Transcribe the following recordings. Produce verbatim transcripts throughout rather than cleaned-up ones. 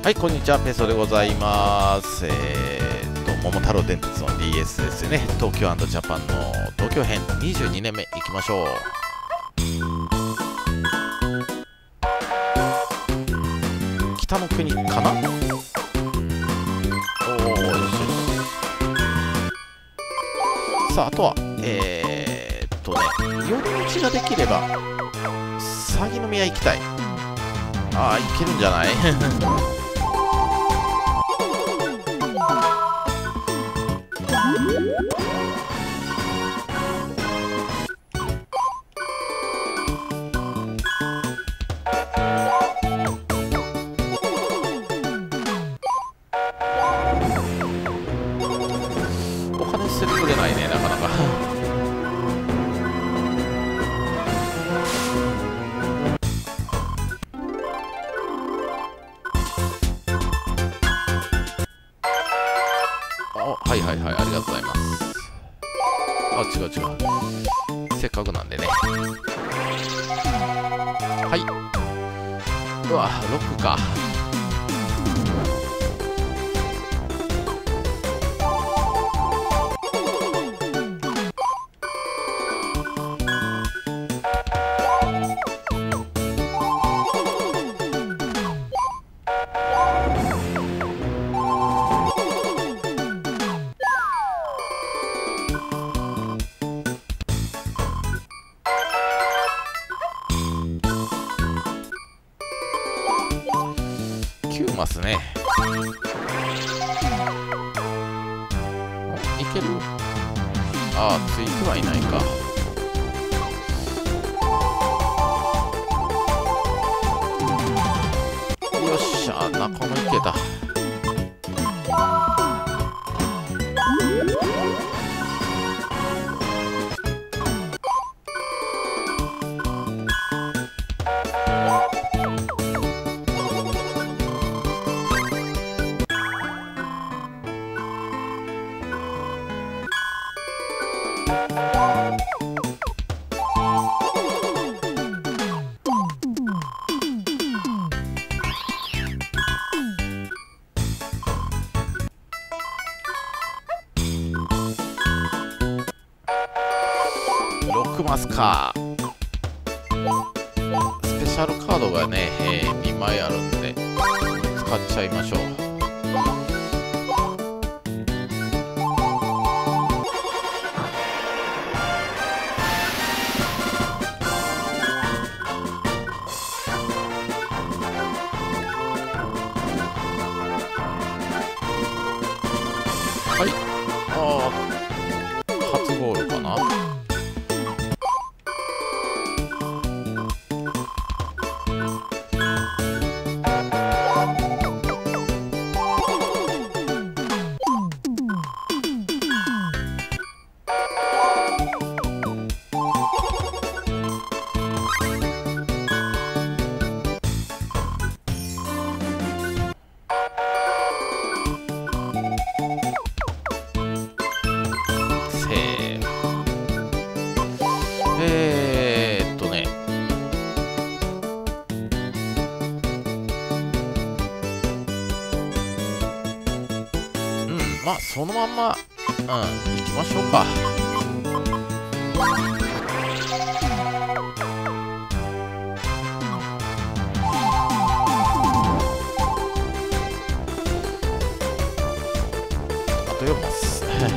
はい、こんにちは、ペソでございます。えー、と、桃太郎電鉄の ディーエス ですね。東京&ジャパンの東京編にじゅうにねんめいきましょう。北の国かな。おー、よしよし。さあ、あとは、えーっとね、寄り道ができれば、鷺宮行きたい。ああ、行けるんじゃないお金捨ててくれないね、なかなかはいはいはい、ありがとうございます。あ、違う違う。せっかくなんでね。はい。うわ、ろくか。きゅうマスね。いける？ああ、ついてはいないか。よっしゃ、中野いけた。ろくマスか。スペシャルカードがね、えー、にまいあるんで使っちゃいましょう。はい。ああ、初ゴールかな。えーっとね、うん、まあそのまんま、うん、行きましょうか。あとよんマス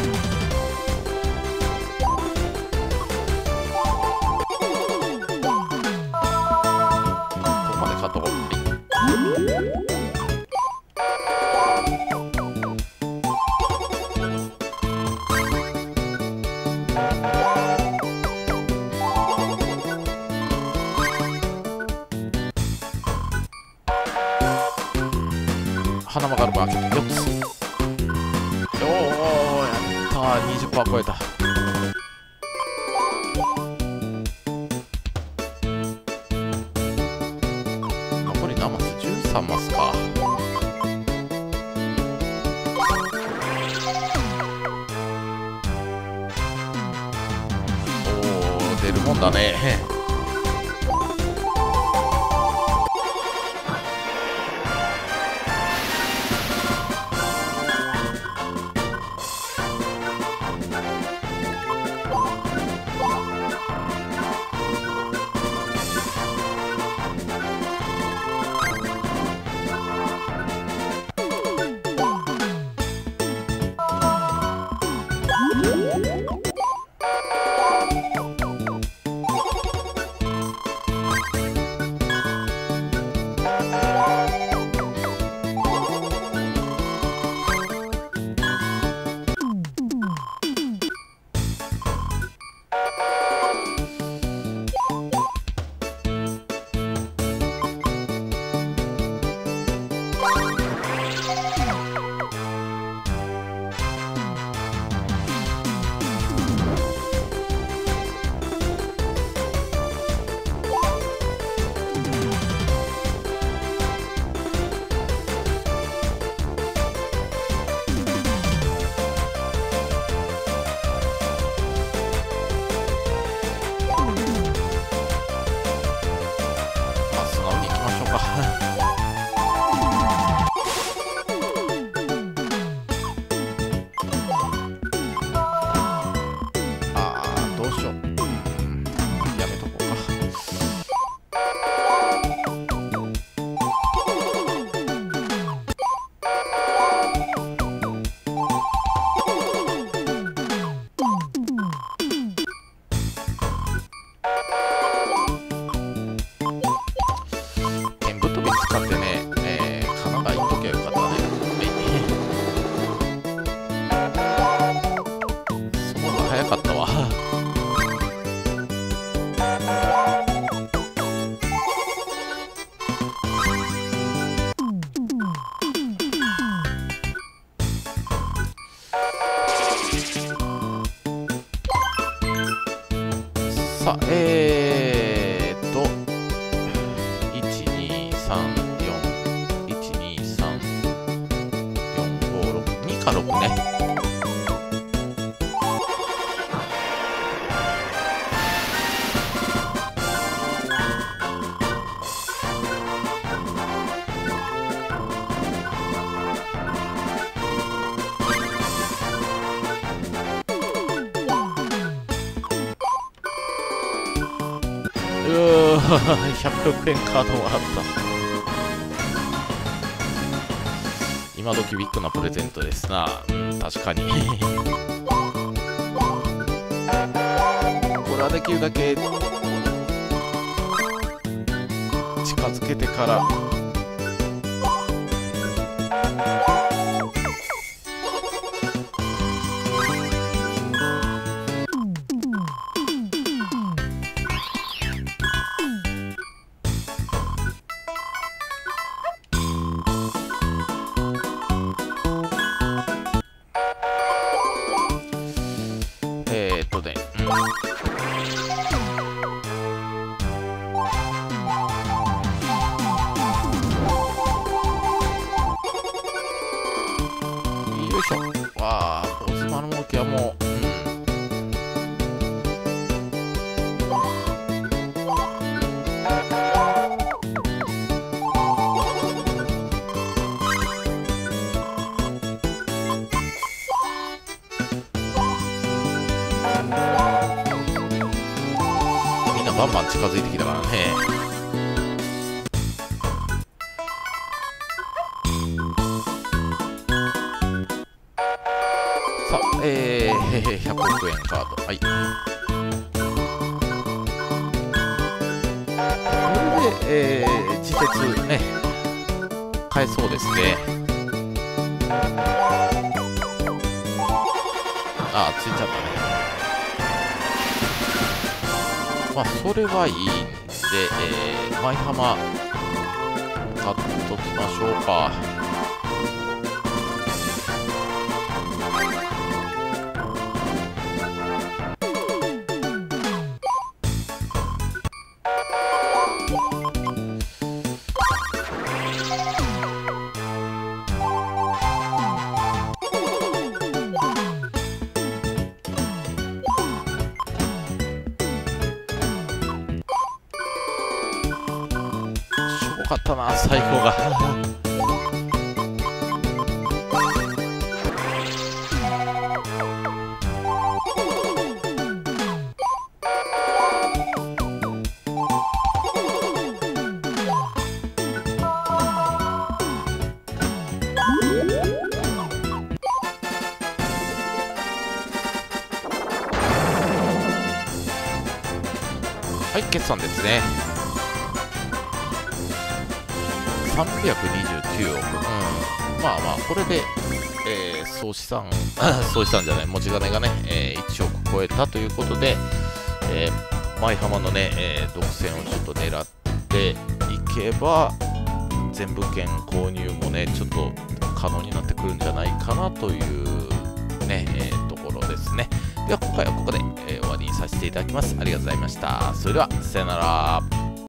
花曲がるマーケットよっつ。おお、やったー、にじゅっパーセント 超えた。残り何マス？じゅうさんマスか。おお、出るもんだね。 さあ、えーっと、いち、に、さん、よん、いち、に、さん、よん、ご、ろく、にかろくね。ひゃくおくえんカードもらった。今時ビッグなプレゼントですな。うん、確かに。これはできるだけ近づけてからわあ、オスマの動きはもう、うん、みんなバンバン近づいてきたからね。えー、ひゃくおくえんカード。はい。これで、えー、時節ね、買えそうですね。あ、ついちゃったね。まあ、それはいいんで、えー、舞浜、買っときましょうか。よかったな、最高が。はい、決算ですね。さんびゃくにじゅうきゅうおく、うん、まあまあ、これで、えー、総資産、総資産じゃない、持ち金がね、えー、いちおく超えたということで、えー、舞浜のね、えー、独占をちょっと狙っていけば、 全部券購入もね、ちょっと可能になってくるんじゃないかなというね、えー、ところですね。では今回はここで、えー終わりにさせていただきます。ありがとうございました。それでは、さよなら。